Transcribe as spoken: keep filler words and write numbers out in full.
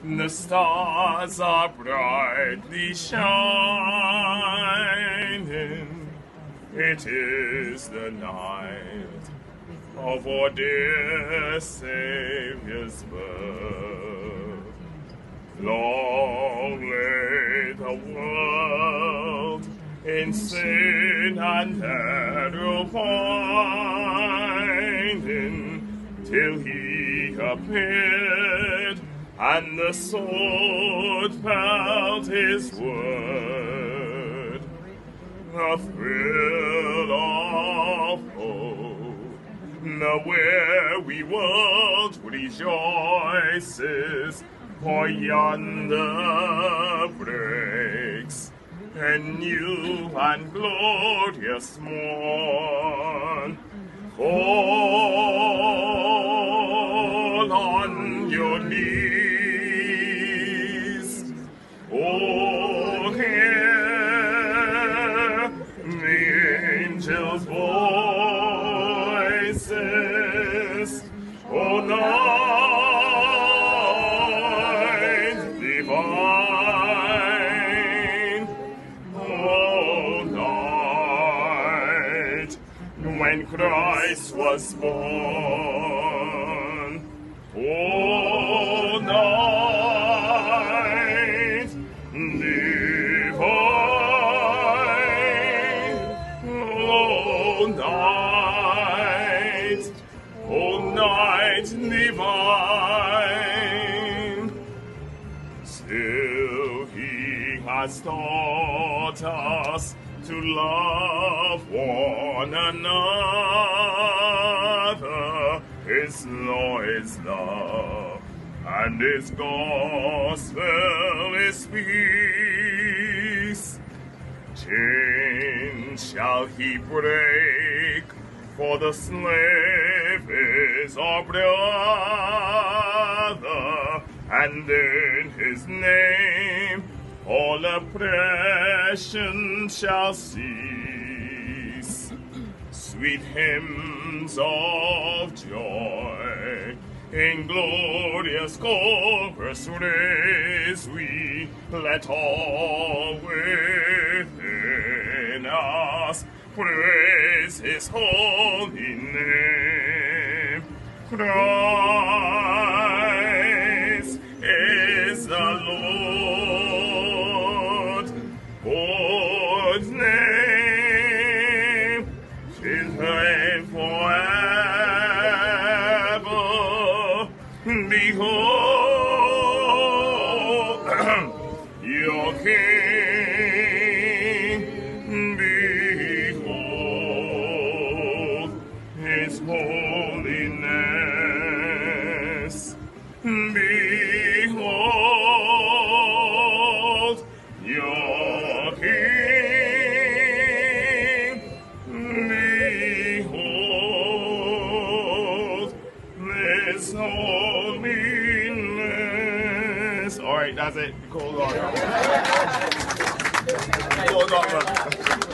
The stars are brightly shining. It is the night of our dear Saviour's birth. Long lay the world in sin and error pining, till he appeared, and the sword felt his word. A thrill of hope, the weary world rejoices, for yonder breaks a new and glorious morn. Fall on your knees, oh, hear the angels' voices, oh, night divine, oh, night when Christ was born, oh, night divine, oh, night, oh, night divine. Still he has taught us to love one another. His law is love, and his gospel is peace. Chains shall he break, for the slave is our brother, and in his name all oppression shall cease. Sweet hymns of joy in glorious chorus raise we, let all within us praise his holy name. Christ is the Lord, God's name is reign forever. Behold your King, behold his holiness, behold your King, behold this holiness. All right, that's it. Cool, Lord. Cool, Lord.